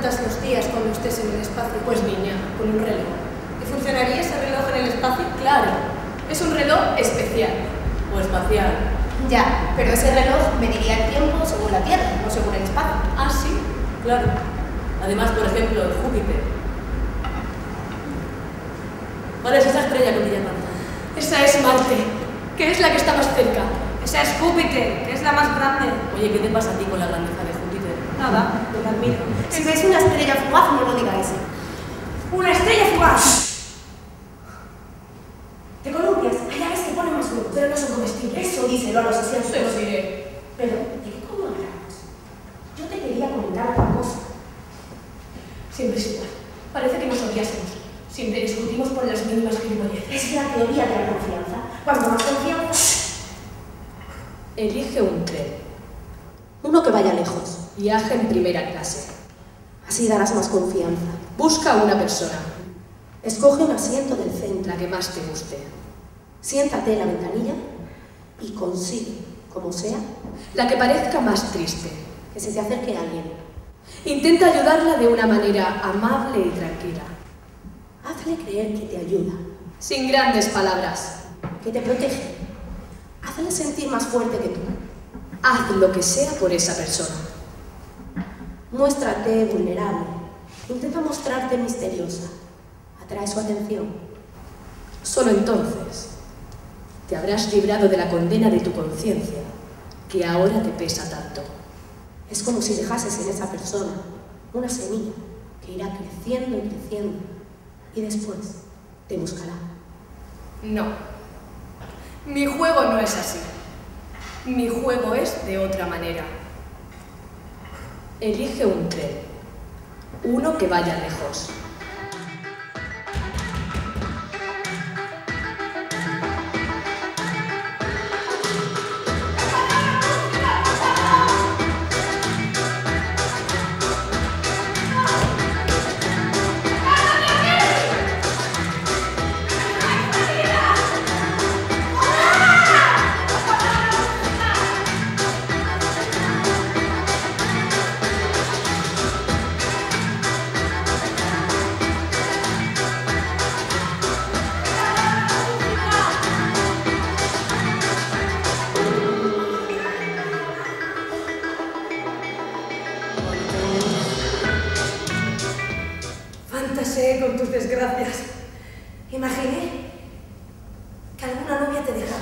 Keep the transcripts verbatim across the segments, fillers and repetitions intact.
cuentas los días cuando estés en el espacio. Pues niña, con un reloj. ¿Y funcionaría ese reloj en el espacio? Claro, es un reloj especial o espacial. Ya, pero ese reloj mediría el tiempo según la Tierra, no según el espacio. Ah, sí, claro. Además, por ejemplo, Júpiter. ¿Cuál es esa estrella que brilla tanto? Esa es Marte, que es la que está más cerca. Esa es Júpiter, que es la más grande. Oye, ¿qué te pasa a ti con la grandeza de Júpiter? Nada, yo la admiro. Si ves una estrella fugaz, no lo digáis. ¡Una estrella fugaz! Te columpias, hay aves que ponen más huevos, pero no son comestibles. Eso díselo a los asientos. Se lo diré. Pero, ¿de qué coño hablamos? Yo te quería comentar otra cosa. Siempre es igual. Parece que nos odiásemos. Siempre discutimos por las mínimas gilipolleces. Es la teoría de la confianza. Cuanto más confianza... Elige un tren. Uno que vaya lejos. Viaja en primera clase. Así darás más confianza. Busca a una persona. Escoge un asiento del centro. La que más te guste. Siéntate en la ventanilla y consigue, como sea, La que parezca más triste. que se te acerque a alguien. Intenta ayudarla de una manera amable y tranquila. Hazle creer que te ayuda, Sin grandes palabras. que te protege. Hazle sentir más fuerte que tú. Haz lo que sea por esa persona. Muéstrate vulnerable. Intenta mostrarte misteriosa. Atrae su atención. Solo entonces te habrás librado de la condena de tu conciencia, que ahora te pesa tanto. Es como si dejases en esa persona una semilla que irá creciendo y creciendo y después te buscará. No. Mi juego no es así. Mi juego es de otra manera. Elige un tren. Uno que vaya lejos. Fantaseé con tus desgracias. Imaginé que alguna novia te dejaba.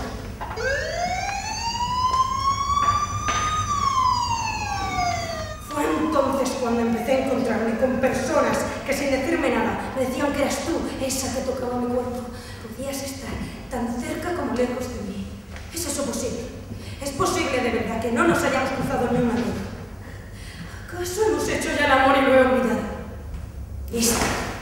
Fue entonces cuando empecé a encontrarme con personas que sin decirme nada me decían que eras tú, esa que tocaba mi cuerpo. Podías estar tan cerca como lejos de mí. ¿Es eso posible? ¿Es posible de verdad que no nos hayamos cruzado ni una vez? ¿Acaso hemos hecho ya el amor y lo he olvidado? Listo.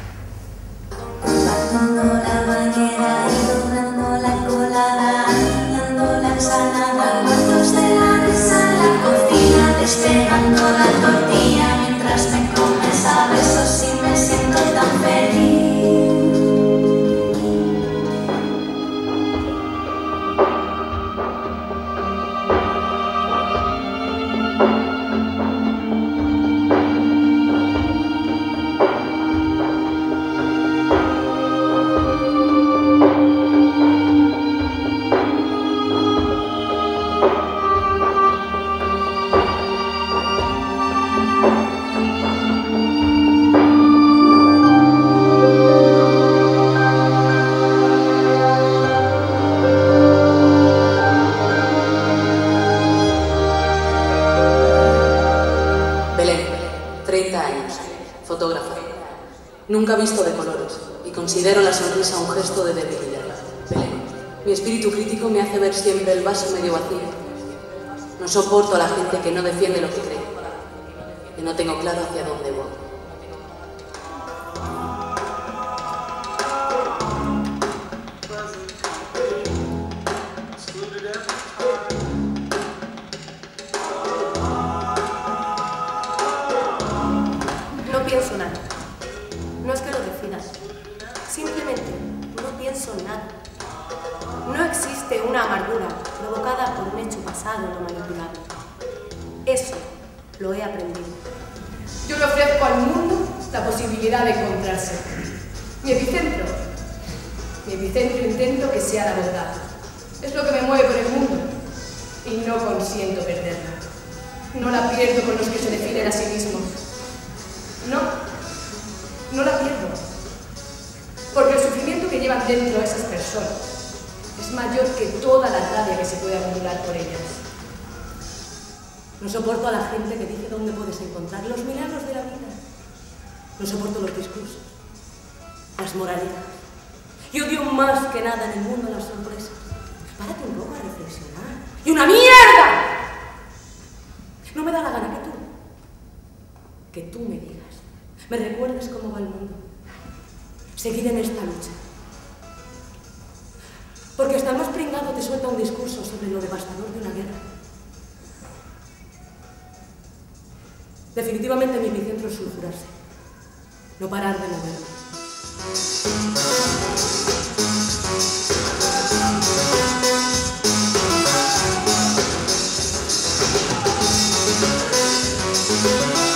Bajando la bañera y doblando la colada, alineando la ensalada, muertos de la risa en la cocina, despegando la tortilla mientras me comes a besos y me siento tan feliz. Nunca visto de colores, y considero la sonrisa un gesto de debilidad. Belén, mi espíritu crítico me hace ver siempre el vaso medio vacío. No soporto a la gente que no defiende lo que cree, que no tengo claro hacia dónde voy. No pienso nada. No es que lo decidas. Simplemente no pienso nada. No existe una amargura provocada por un hecho pasado no manipulable. Eso lo he aprendido. Yo le ofrezco al mundo la posibilidad de encontrarse. Mi epicentro, mi epicentro intento que sea la bondad. Es lo que me mueve por el mundo y no consiento perderla. No la pierdo con los que se definen a sí mismos. No, no la pierdo. Porque el sufrimiento que llevan dentro esas personas es mayor que toda la rabia que se puede acumular por ellas. No soporto a la gente que dice dónde puedes encontrar los milagros de la vida. No soporto los discursos, las moralidades. Y odio más que nada en el mundo las sorpresas. Párate un poco a reflexionar. ¡Y una mierda! No me da la gana que tú, que tú me digas, me recuerdes cómo va el mundo. Seguir en esta lucha. Porque hasta el más pringado te suelta un discurso sobre lo devastador de una guerra. Definitivamente mi epicentro es sulfurarse, no parar de moverme. Thank you.